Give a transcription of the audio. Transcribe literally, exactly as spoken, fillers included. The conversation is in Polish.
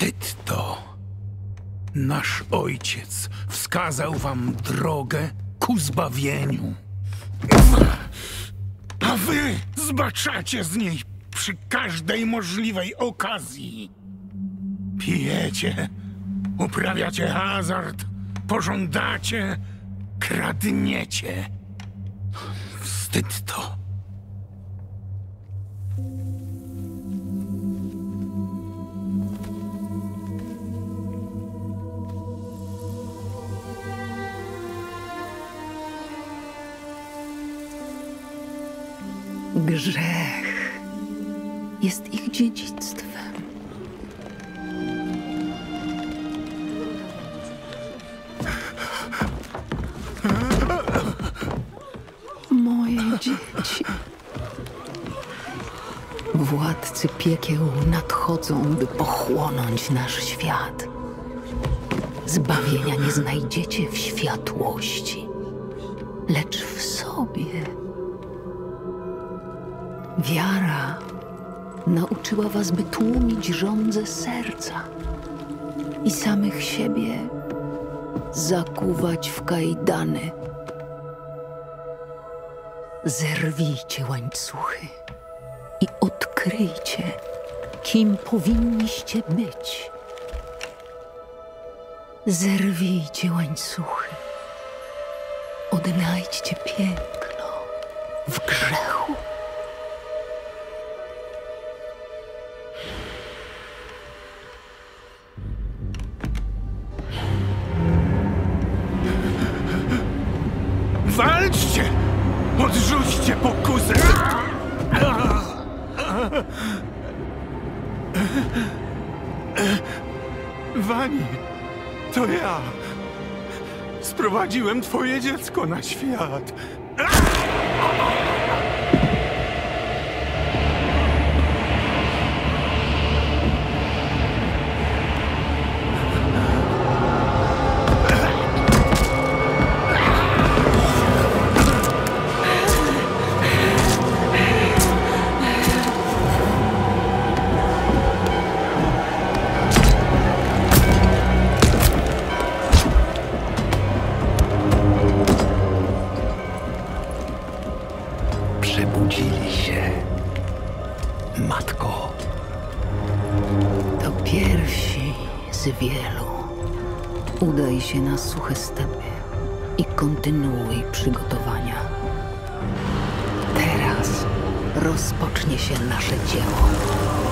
Wstyd to. Nasz ojciec wskazał wam drogę ku zbawieniu. A wy zbaczacie z niej przy każdej możliwej okazji. Pijecie, uprawiacie hazard, pożądacie, kradniecie. Wstyd to. Grzech jest ich dziedzictwem. Moje dzieci. Władcy piekieł nadchodzą, by pochłonąć nasz świat. Zbawienia nie znajdziecie w światłości, lecz w sobie. Wiara nauczyła was, by tłumić żądzę serca i samych siebie zakuwać w kajdany. Zerwijcie łańcuchy i odkryjcie, kim powinniście być. Zerwijcie łańcuchy. Odnajdźcie piękno w grzechu. Walczcie! Odrzućcie pokusę! Wani, to ja. Sprowadziłem twoje dziecko na świat. Przebudzili się, matko. To pierwsi z wielu. Udaj się na suche stepy i kontynuuj przygotowania. Teraz rozpocznie się nasze dzieło.